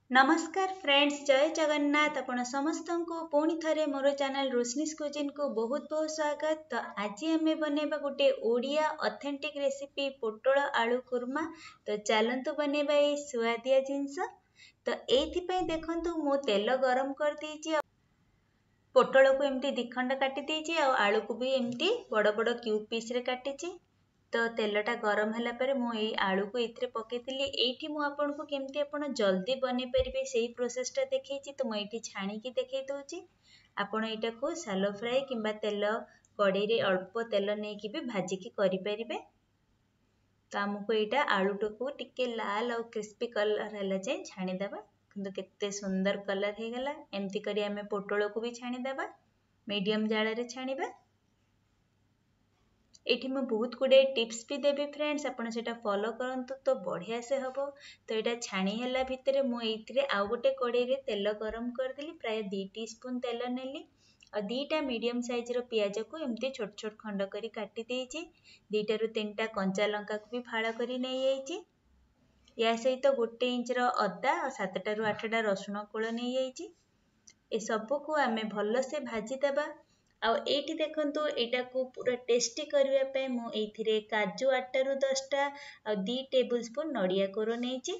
नमस्कार फ्रेंड्स, जय जगन्नाथ। आपण समस्त को पुणी थरे मोर चैनल रोशनीस किचन को बहुत बहुत स्वागत। तो आज आम बनैबा गोटे ओडिया ऑथेंटिक रेसिपी पोटल आलू कुर्मा। तो चलतु बनैबा ये सुआदिया जिनस। तो ये देखंतु मो तेल गरम कर दीची, पोटल को एमती दिखंड काटी देची, आलू को भी एमती बड़ बड़ क्यूब पीस रे काटीची। तो तेलटा गरम है पर मुझे आलू को ये पकईली। ये मुझे केमती आप जल्दी बन पारे से प्रोसेसटा देखी। तो मुझे छाणिकी देखई दूची। आपण यहाँ को सालो फ्राए किंबा तेल कड़े अल्प तेल नहीं भी भाजिकी करें। तो आमको यहाँ आलूटा को टिके लाल और क्रिस्पी कलर है जाए छाणीदेवा। किंतु केते सुंदर कलर हो गला। एमती करी आमे पोटल को भी छाणीदेवा, मीडियम जाल रे छाणीबा। ये मैं बहुत गुड़े टिप्स भी देवी फ्रेंड्स, आपड़ से फॉलो करंतु तो बढ़िया से हम। तो यहाँ छाणी है भितर मुझे आउ गोटे कड़े तेल गरम करदेली, प्राय 2 टीस्पून तेल नेली और 2टा मीडियम साइज रो पियाज को एमती छोट छोट खंड करी काटी देइछि। 2टा रु 3टा कंचा लंका को भी फाड़ करी नहीं जाइछि। या सहित 1 इंच रो अदा और 7टा रु 8टा रसुण कोल नहीं जाइछि। ए सब को आमे भल से भाजी देबा। आउ एठी देखंतु एटा को पूरा टेस्टी करबा पे मु एथिरे काजू 8 रु 10टा और 2 टेबल स्पून नडिया कोरो नेछि।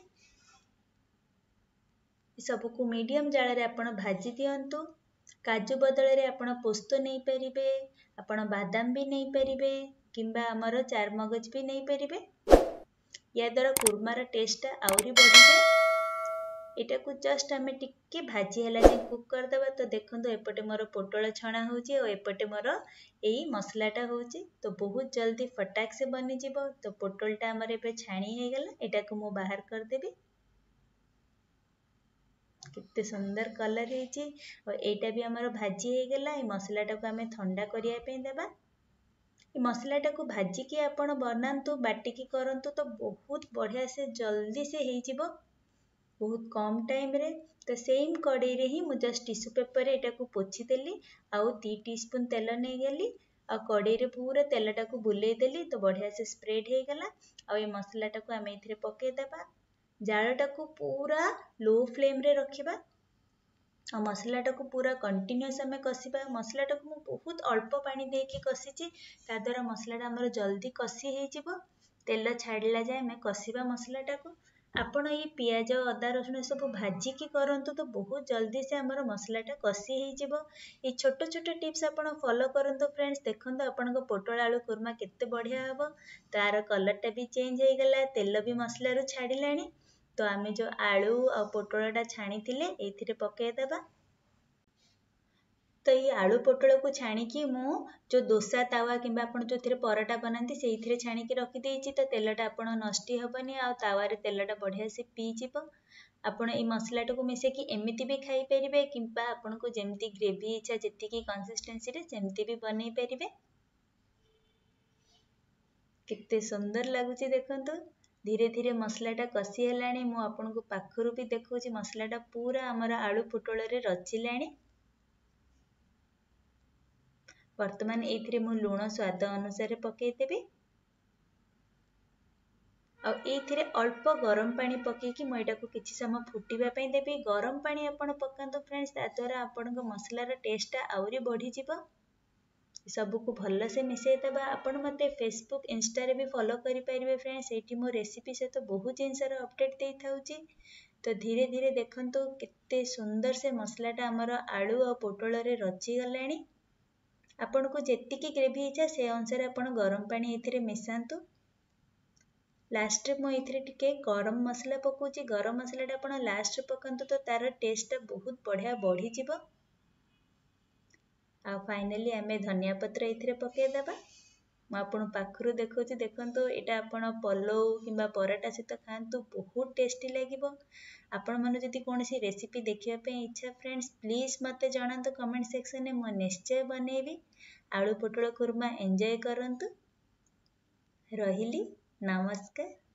सब को मीडियम जाल रे आपण भाजी दियंतु। काजू बदल रे आपण पोस्त नहीं परिबे, आपण बादाम भी नहीं परिबे किंबा हमर चारमगज भी नहीं परिबे। या द्वारा कुर्मार टेस्टा आउरी बढ़ी जाए। एटा को जस्ट आमे टिके भाजी हला जे कुक कर देबा। तो देखंतु एपटे मोर पोटल छणा होची और एपटे मोर एई मसलाटा होची। तो बहुत जल्दी फटाक से बनी जिवो। तो पोटलटा हमर एबे छाणी हे गेला, एटा को मु बाहर कर देबी। कितने सुंदर कलर हेची और एटा भी हमर भाजी हे गेला। ए मसलाटा को आमे ठंडा करिया पे देबा। ए मसलाटा को भाजी के आपण बनांतु, बाटी की करंतु तो बहुत बढ़िया से जल्दी से हे जिवो, बहुत कम टाइम रे। तो सेम कड़े रे ही मुझे जस्ट टिश्यू पेपर रे एटा को पोछि देली, आउ 2 टीस्पून तेल नहीं गेली और कड़े रे पूरा तेलटा को बुले देली। तो बढ़िया से स्प्रेड हे गला। और ये मसलाटा को आमे इथरे पके देबा। जालटा को पूरा लो फ्लेम रे रखिबा और मसलाटा को पूरा कंटिन्यूअस आमे कसिबा। मसलाटा को मु बहुत अल्प पानी देके कसिची, ता द्वारा मसलाटा हमर जल्दी कसी हे जिवो। तेल छाड़ला जाए आमे कसिबा मसलाटा को। आपण ये पियाज अदा रसुण सब भाजी की करंतु तो बहुत जल्दी से हमर मसलाटा कसी हे जिवो। ये छोट छोट टिप्स आपण फॉलो करंतु फ्रेंड्स, देखंतु आपण को पोटल आलू कुर्मा केते बढ़िया हबो। तार कलरटा भी चेंज हे गला, तेल भी मसला रु छाड़िलानी। तो आमे जो आलू और पोटलटा छाणी थिले एथिरे पके देबा। तो ये आलू पोटल को छाणिकी मु जो दोसा तावा किंबा आपण जो थिरे पराठा बनांती से थिरे छाणिकी रखी देइछि। तो तेलटा आपण नष्टि हबनी आ तावा रे तेलटा बढ़िया से पी जिवो। आपण ए मसलाटा को मिसे कि एमिति भी खाई परिबे किंबा आपण को जेमती ग्रेवी इच्छा जेतिकी कंसिस्टेंसी रे सेमती भी बनै परिबे। कितने सुंदर लागुची देखंतु। धीरे धीरे मसलाटा कसी हेलाणी। मु आपण को पाखरु भी देखौची मसलाटा पूरा हमर आलू पोटल रे रचिलाणी। वर्तमान एथिरे मु लूण स्वाद अनुसार पकई देबी और एथिरे अल्प गरम पानी पकईकी मु एटा को किछि समय फुटिबा पई देबी। गरम पानी आपण पकांतु फ्रेंड्स, ता द्वारा आपण को मसलार टेस्टटा आउरी बढ़ी जिवो। सब को भल से मिसई देबा। आपण मते फेसबुक इंस्टा रे भी फॉलो करि परिबे फ्रेंड्स। एठी मो रेसिपी से तो बहुत जिनसर अपडेट देई थाउची। तो धीरे धीरे देखंतु केते सुंदर से मसलाटा हमर आलू और पोटल रे रची गलाणी। आपण को जेतिकी ग्रेवी इच्छा से अनुसार आपण गरम पानी एथिरे मिसांतु। लास्ट रे मो एथिरे टिके गरम मसला पकोची। गरम मसलाटा आपण लास्ट रे पकांतु तो तार टेस्टटा बहुत बढ़िया बढ़ी जिवो। आ फाइनली आमे धनिया पत्र एथिरे पके देबा। मु आपण पाखरु देखौची, देखंतु एटा आपण पलो किंबा पराठा सहित खांतु, बहुत टेस्टी लागिवो। आपण माने जदि कोनोसी रेसिपी देखिबा पे इच्छा फ्रेंड्स, प्लीज मते जणांतु कमेंट सेक्शन में, मु निश्चय बनेबी। आलू पोटल कुर्मा एंजॉय करंतु। रहिली, नमस्कार।